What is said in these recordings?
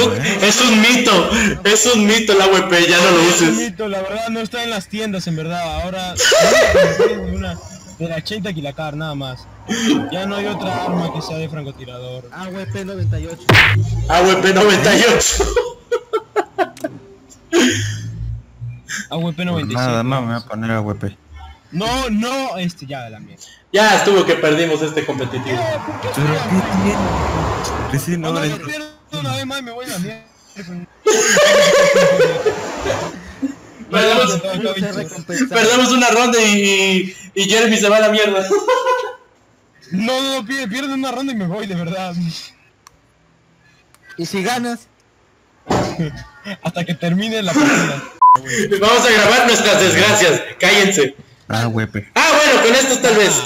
Es un mito la AWP, ya no lo uses. Es un mito, la verdad no está en las tiendas en verdad. Ahora una de la 80 Kilacar nada más. Ya no hay otra arma que sea de francotirador. AWP 98. AWP 98. AWP 97. Nada más me voy a poner AWP. No, ya de la mierda. Ya estuvo que perdimos este competitivo. ¿Pero qué tiene? Recién No, ahora yo pierdo una vez más y me voy a la mierda. Perdemos una ronda y Jeremy se va a la mierda. No, pierdo una ronda y me voy, de verdad. ¿Y si ganas? Hasta que termine la partida. Vamos a grabar nuestras desgracias. Cállense. AWP. Ah, bueno, con estos tal vez.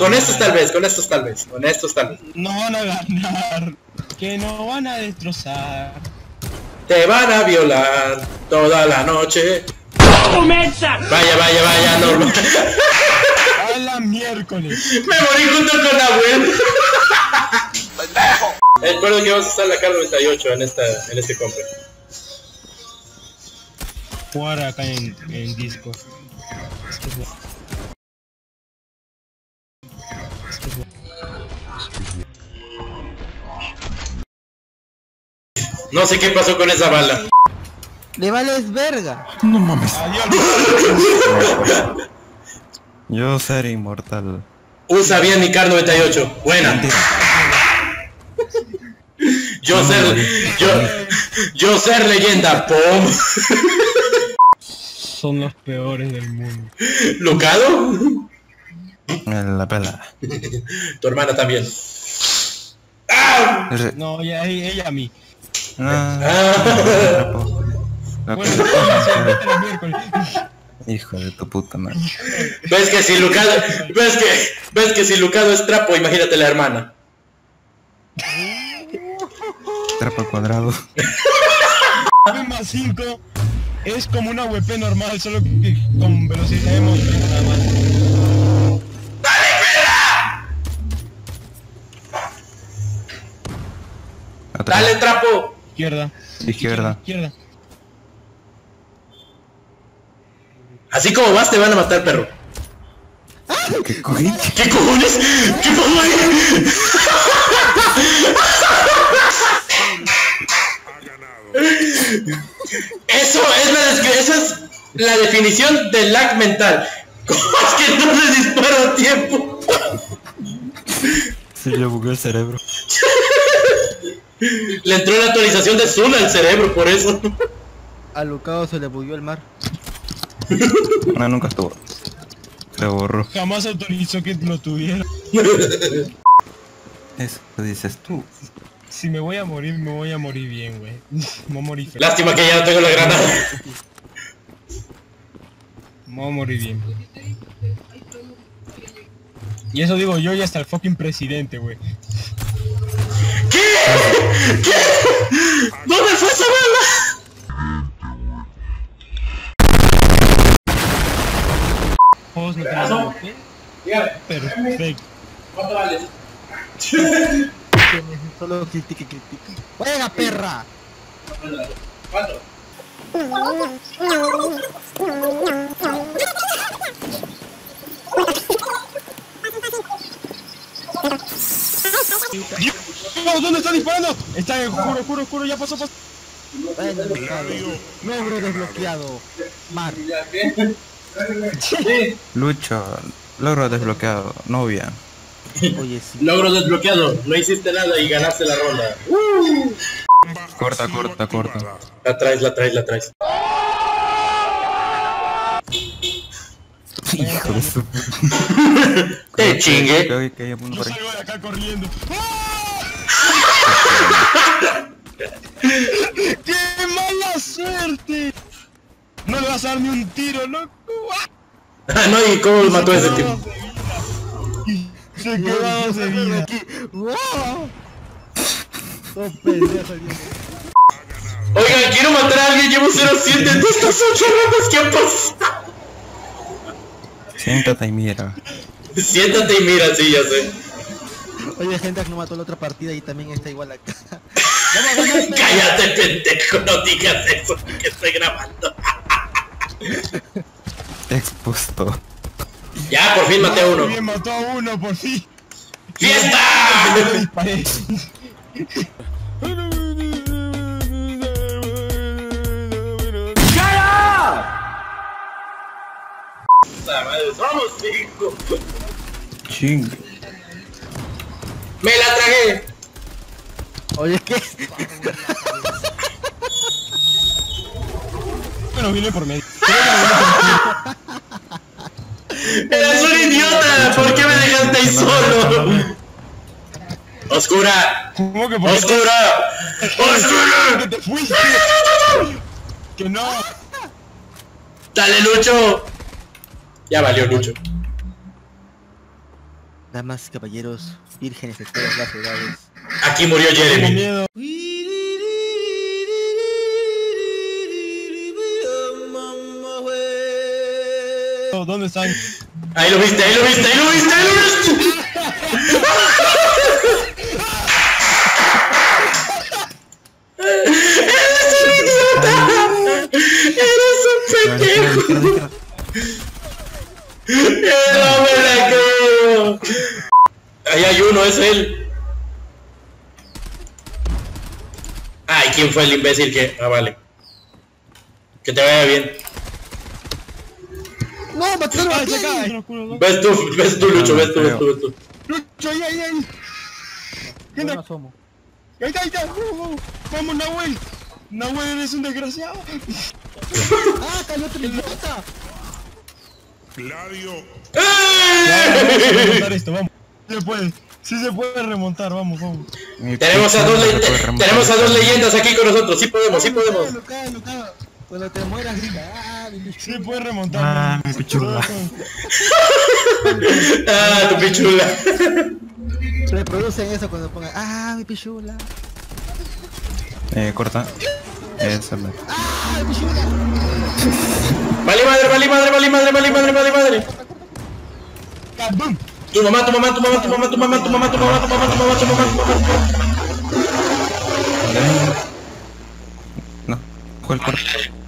No van a ganar. Que no van a destrozar. Te van a violar toda la noche. Vaya, normal. A la miércoles. Me morí junto con Abuel. Recuerdo que vamos a usar la Kar 98 en este compra. Jugar acá en disco. No sé qué pasó con esa bala. Le vales verga. No mames. Adiós. Yo seré inmortal. Usa bien mi Kar 98. Buena. Yo ser leyenda. ¡Pum! Son los peores del mundo. ¿Lucado? La pela. Tu hermana también. ¡Ah! No, ya ella a mí. Bueno, la miércoles. Hijo de tu puta madre. ¿Ves que si Lucado es trapo, imagínate la hermana? Trapo al cuadrado. Más 5 es como una AWP normal, solo que con velocidad de movimiento nada más. ¡Dale, trapo! Izquierda. Así como vas te van a matar, perro. ¿Qué cojones? ¿Qué cojones? ¿Qué cojones? Esa es la definición de lag mental. ¿Cómo es que no le disparo a tiempo? Se le bugueó el cerebro. Le entró la actualización de Zula al cerebro, por eso. A Lucado se le bugueó el mar. No, nunca estuvo. Se borró. Jamás autorizó que lo tuviera. Eso dices tú. Si me voy a morir bien, güey. Me voy a morir feliz. Lástima que ya no tengo la granada. Me voy a morir bien. Y eso digo yo y hasta el fucking presidente, güey. ¿Qué? ¿Dónde fue esa bala? Juegos no tenemos ¿qué? Perfecto. ¿Cuánto vales? Solo critique. ¡Juega, perra! ¿Cuánto? No, ¿dónde está disparando? Está en juro, ya pasó. Bueno, logro desbloqueado. Mar. Lucho, logro desbloqueado, novia. Oye, sí. Logro desbloqueado. No hiciste nada y ganaste la ronda. Corta. La traes. Hijo de su puta. Te chingue. Que hay uno Yo por ahí. salgo de acá corriendo. ¡Qué mala suerte! No le vas a dar ni un tiro, loco. Ah, no, ¿y cómo lo mató ese tipo? Se quedó dos de vida. ¡Wow! Todo pendejo el viejo. Oigan, quiero matar a alguien. Llevo 0-7 de estas 8 rondas que han pasado. Siéntate y mira. Siéntate y mira, sí, ya sé. Oye, gente que no mató la otra partida y también está igual acá. Cállate, pendejo, no digas eso, que estoy grabando. Expuesto. Ya, por fin maté a uno. Bien, mató a uno, por fin. ¡Fiesta! Yo le disparé. ¡Vamos, hijo! Ching. ¡Me la tragué! Oye, ¿qué? Bueno, vine por medio. ¡Eres un idiota! ¿Por qué me dejaste ahí solo? ¡Oscura! ¿Cómo que por qué ¡Oscura! ¡Oscura! que te fuiste? Que no. ¡Dale, Lucho! Ya valió, Lucho. Damas, caballeros, vírgenes de todas las edades. Aquí murió Tengo Jeremy. miedo. ¿Dónde están? Ahí lo viste, ahí lo viste, ahí lo viste, ahí lo viste. ¡Eres un idiota! ¡Eres un pendejo! ¡No me la creo! Ahí hay uno, es él. Ay, ¿quién fue el imbécil que...? Ah, vale. Que te vaya bien. ¡No, mataron a ¡Ay, se ti! cae! Ves tú, Lucho, ves tú. ¡Lucho, ahí, ahí, ahí! Buenos somos. ¡Ahí está, ahí está! ¡Vamos, Nahuel! ¡Nahuel, eres un desgraciado! ¡Ah, cayó tu idiota! Gladio, Vamos a remontar esto, vamos. Sí se puede remontar, vamos, vamos. Tenemos a dos leyendas aquí con nosotros, sí podemos, sí podemos. Luca. Cuando te mueras, grita. ¡Ah, mi bicho! Sí puede remontar. Ah, vamos. mi pichula. Ah, tu pichula. Reproducen eso cuando pongan. ¡Ah, mi pichula! Corta. Eso me. ¡Ah, mi pichula! Vale madre, vale madre, vale madre, vale madre, vale madre. ¡Cabum! Tu mamá. No. ¿Cuál corta?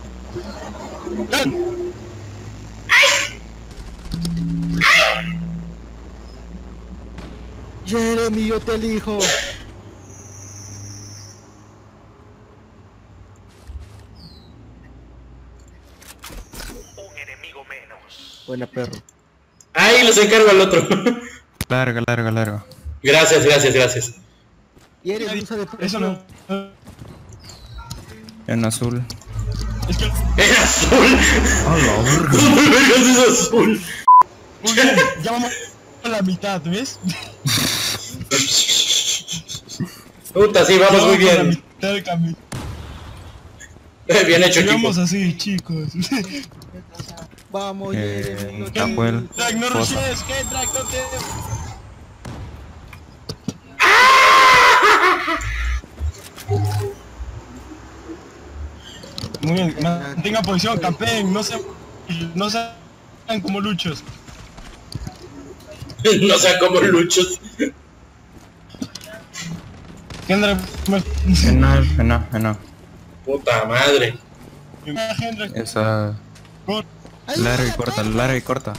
Jeremy, yo te elijo. Buena perro. Ahí los encargo al otro. Larga. Gracias. Y eres usa de Eso no. En azul. Es que... ¡Es azul! ¿Cómo me vergas es azul? Muy bien, ya vamos a la mitad, ¿ves? Puta, sí, vamos muy Ya a la bien. mitad del camino. Bien hecho, equipo. Sigamos así, chicos. Vamos, Jeremy. yo te Nahuel. Drag, no Fosa. rushes, ¿qué? Drag, no te... Muy bien, mantenga posición, campeen, no sean como luchos. No sean como luchos. Kendra, No. Puta madre. Kendra, Esa. Larga y corta.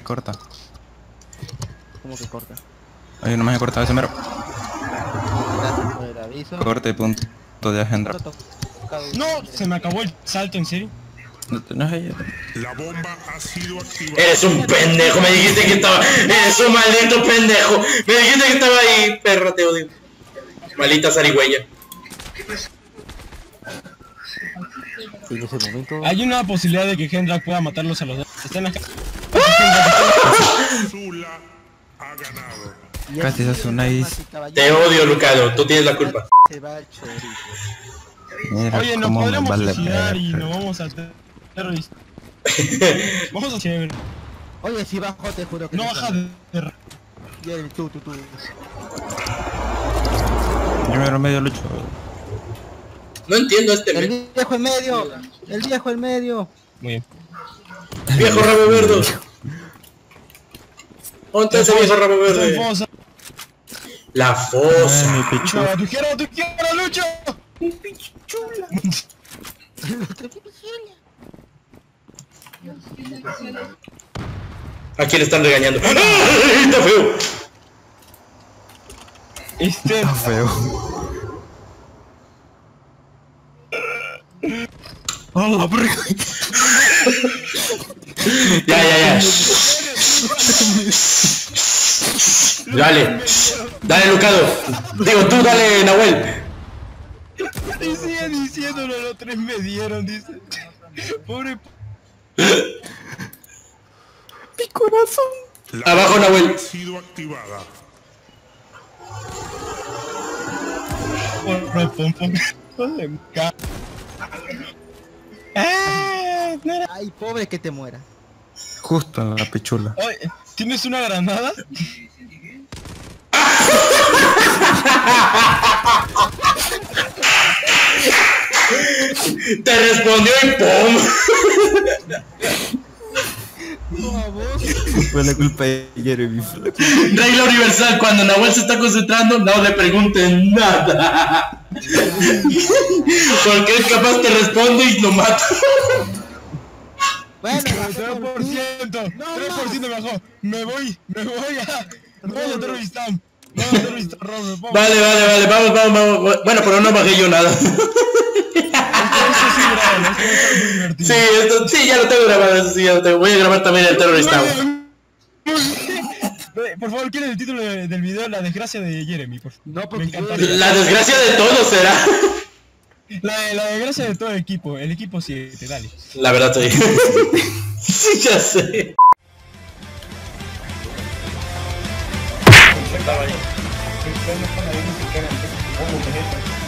¿Cómo que corta? Ay, no me he cortado ese mero. Gracias por el aviso. Corte y punto de agenda. no, se me acabó el salto, ¿en serio? No es ella. la bomba ha sido activada. Eres un pendejo, me dijiste que estaba... Eres un maldito pendejo. Me dijiste que estaba ahí, perro, te odio. Maldita zarigüeya. En ese momento. Hay una posibilidad de que Kendra pueda matarlos a los dos. Están acá. Zula ha ganado. Casi se hace una is. Te odio, Lucado, tú tienes la culpa. Se va el chorizo. Mira Oye, nos cómo me podremos vale suicidar y verga. nos vamos a terroristas. Vamos a chévere. Oye, si bajo te juro que No te baja salgo. de... Jeremy, tú. Yo me lo medio lucho. No entiendo este El viejo en medio. El viejo en medio. Muy bien. viejo rabo verde. ¿Dónde está ese viejo rabo verde? Fosa. La Ay, fosa. mi pichula. ¡Tu quiero, Lucho! ¿A quién están regañando? ¡Ay, está feo! Este... Feo. ¡Hola, verga! Ya. Dale, Lucado. Digo, tú dale, Nahuel. Y sigue diciéndolo, los tres me dieron, dice. Pobre... La Abajo, bomba Nahuel. ha sido activada. Ay, pobre que te muera. Justo en la pichula. Oye, ¿tienes una granada? Te respondió y ¡pum! Fue la culpa de Jeremy. Regla universal, cuando Nahuel se está concentrando, no le pregunten nada. Porque él capaz te responde y lo mata. Bueno, 3%, 3% mejor. Me voy a... Vamos a terroristán. Vamos a terroristán, Robert. Vale, vamos. Bueno, pero no bajé yo nada. Sí, sí, ya lo tengo grabado, eso sí, ya lo tengo. Voy a grabar también el Terrorist Town. Por favor, ¿quién es el título del video? La desgracia de Jeremy, por favor. No, porque me encantaría. La desgracia de todos será. La desgracia de todo el equipo 7, dale. La verdad, sí. Sí, ya sé. Estaba ahí.